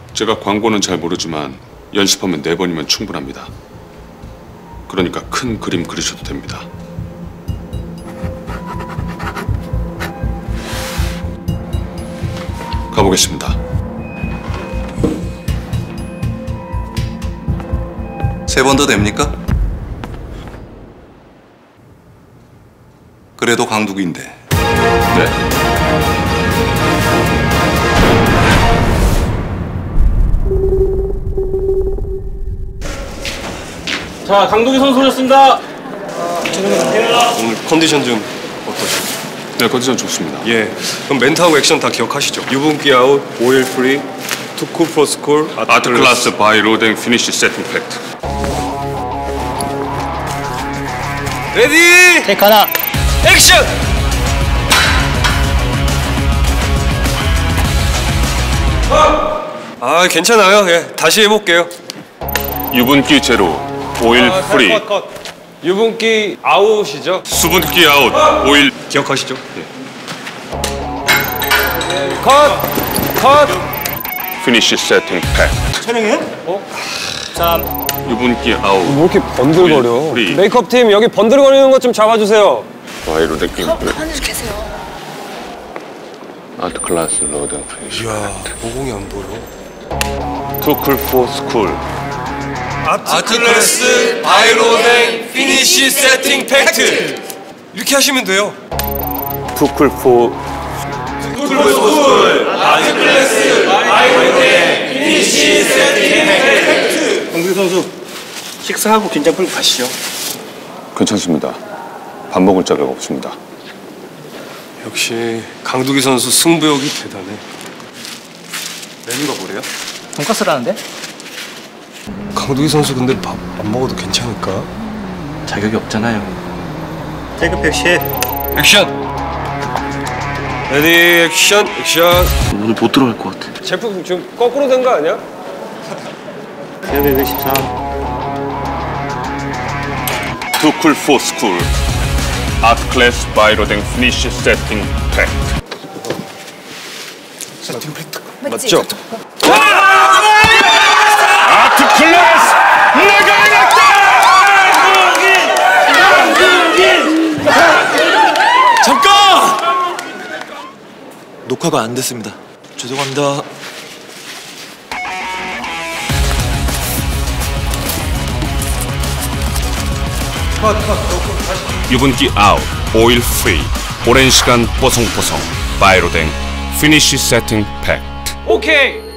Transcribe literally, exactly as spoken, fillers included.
제가 광고는 잘 모르지만 연습하면 네 번이면 충분합니다. 그러니까 큰 그림 그리셔도 됩니다. 가보겠습니다. 세 번 더 됩니까? 그래도 강둑인데. 네. 자, 강동희 선수 오셨습니다. 오늘 컨디션 좀 어떠세요? 네, 컨디션 좋습니다. 예. 그럼 멘트하고 액션 다 기억하시죠? 유분기 아웃, 오일 프리, 투쿨 프로스콜, 아트 클래스 바이 로딩 피니쉬 세팅 팩트. 레디! 테이크 하나. 액션! 아, 괜찮아요. 예, 다시 해볼게요. 유분기 제로, 오일 아, 프리. 컷, 컷. 유분기 아웃이죠? 수분기 아웃, 오일. 기억하시죠? 네. 컷! 컷! 피니쉬 세팅 팩트. 촬영해? 어? 삼. 유분기 아웃. 뭐 이렇게 번들거려? 우리- 메이크업 팀 여기 번들거리는 것 좀 잡아주세요. 바이 로딩 피니쉬. 가만히 계세요. 아트 클래스 로딩 피니쉬. 이야, 모공이 안 보여. 투쿨 포 스쿨. 아트클래스 바이로댕 피니쉬 세팅 팩트. 이렇게 하시면 돼요. 투쿨 포. 강동희 선수 식사하고 긴장 풀고 가시죠. 괜찮습니다. 밥 먹을 자격 없습니다. 역시 강두기 선수 승부욕이 대단해. 메뉴가 뭐래요? 돈까스라는데? 강두기 선수 근데 밥 안 먹어도 괜찮을까? 자격이 없잖아요. 테이크 백십. 액션! 레디 액션! 액션! 오늘 못 들어갈 것 같아. 제품 지금 거꾸로 된 거 아니야? 테이크 백십삼. 투쿨 포 스쿨. 아트 클래스 바이 로딩 피니쉬 세팅 팩트. 세팅 팩트 맞지? 맞죠? 아트 클래스 내가 이겼다! 잠깐! 녹화가 안 됐습니다. 죄송합니다. 유분기 아웃, 오일 프리, 오랜 시간 뽀송뽀송, 바이로댕, 피니쉬 세팅 팩트. 오케이!